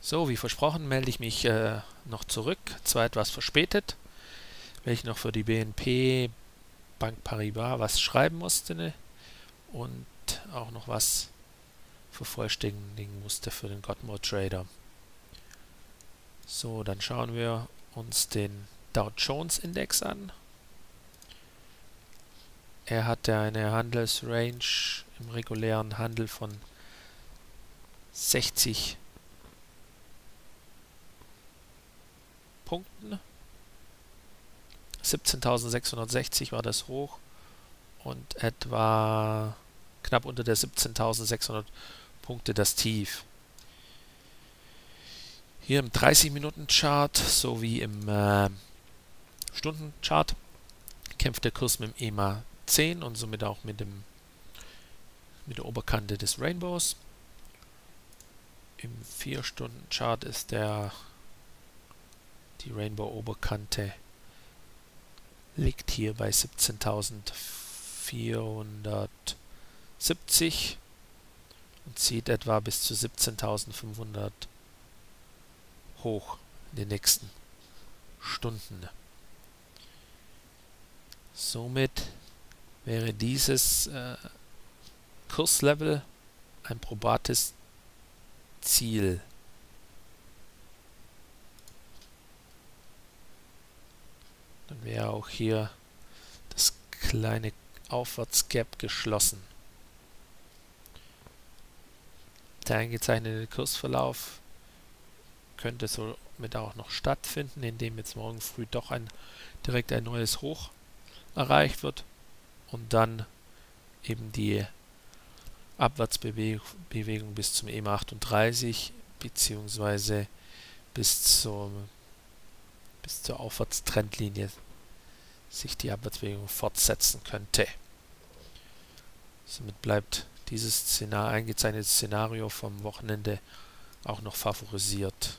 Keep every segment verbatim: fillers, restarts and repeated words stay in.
So, wie versprochen, melde ich mich äh, noch zurück, zwar etwas verspätet, weil ich noch für die B N P Bank Paribas was schreiben musste, ne? Und auch noch was vervollständigen musste für den Godmode Trader. So, dann schauen wir uns den Dow Jones Index an. Er hatte eine Handelsrange im regulären Handel von sechzig Punkten. siebzehntausendsechshundertsechzig war das Hoch und etwa knapp unter der siebzehntausendsechshundert Punkte das Tief. Hier im dreißig Minuten Chart sowie im äh, Stundenchart kämpft der Kurs mit dem E M A zehn und somit auch mit, dem, mit der Oberkante des Rainbows. Im vier Stunden Chart ist der die Rainbow-Oberkante liegt hier bei siebzehntausendvierhundertsiebzig und zieht etwa bis zu siebzehntausendfünfhundert hoch in den nächsten Stunden. Somit wäre dieses äh, Kurslevel ein probates Ziel. Dann wäre auch hier das kleine Aufwärtsgap geschlossen. Der eingezeichnete Kursverlauf könnte somit auch noch stattfinden, indem jetzt morgen früh doch ein, direkt ein neues Hoch erreicht wird und dann eben die Abwärtsbewegung bis zum E M A achtunddreißig beziehungsweise bis zur, bis zur Aufwärtstrendlinie sich die Abwärtsbewegung fortsetzen könnte. Somit bleibt dieses Szenar, eingezeichnete Szenario vom Wochenende auch noch favorisiert.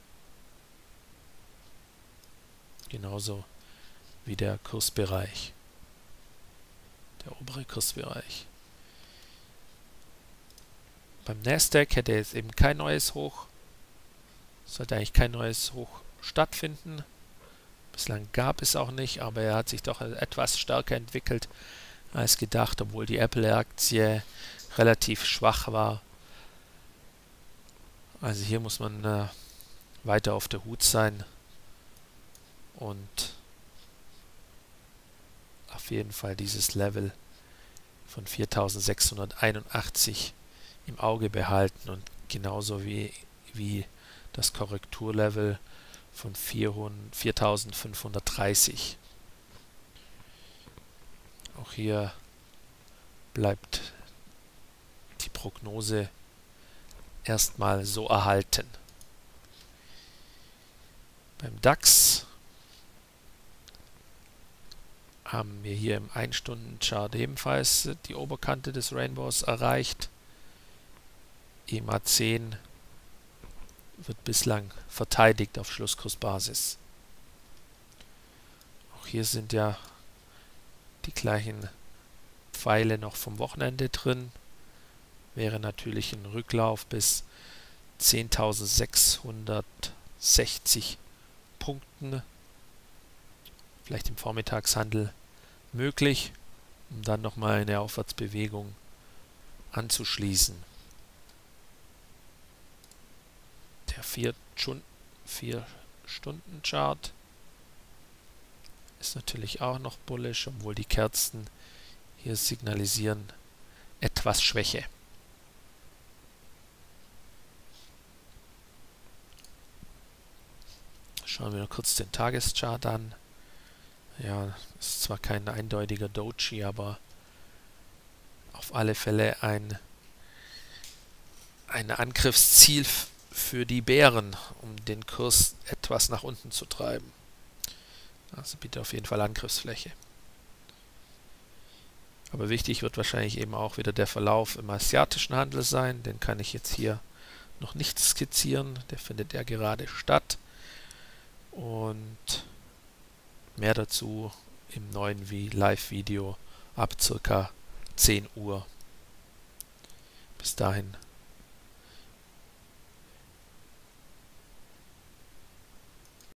Genauso wie der Kursbereich, der obere Kursbereich. Beim Nasdaq hätte jetzt eben kein neues Hoch, sollte eigentlich kein neues Hoch stattfinden. Bislang gab es auch nicht, aber er hat sich doch etwas stärker entwickelt als gedacht, obwohl die Apple-Aktie relativ schwach war. Also hier muss man äh, weiter auf der Hut sein und auf jeden Fall dieses Level von viertausendsechshunderteinundachtzig im Auge behalten und genauso wie, wie das Korrekturlevel von viertausendfünfhundertdreißig. Auch hier bleibt die Prognose erstmal so erhalten. Beim DAX haben wir hier im ein Stunden Chart ebenfalls die Oberkante des Rainbows erreicht. E M A zehn wird bislang verteidigt auf Schlusskursbasis. Auch hier sind ja die gleichen Pfeile noch vom Wochenende drin. Wäre natürlich ein Rücklauf bis zehntausendsechshundertsechzig Punkten, vielleicht im Vormittagshandel möglich, um dann nochmal eine Aufwärtsbewegung anzuschließen. Der vier Stunden Chart ist natürlich auch noch bullish, obwohl die Kerzen hier signalisieren etwas Schwäche. Schauen wir noch kurz den Tageschart an. Ja, ist zwar kein eindeutiger Doji, aber auf alle Fälle ein, ein Angriffsziel für die Bären, um den Kurs etwas nach unten zu treiben. Also bitte auf jeden Fall Angriffsfläche. Aber wichtig wird wahrscheinlich eben auch wieder der Verlauf im asiatischen Handel sein. Den kann ich jetzt hier noch nicht skizzieren. Der findet ja gerade statt. Und mehr dazu im neuen Live-Video ab circa zehn Uhr. Bis dahin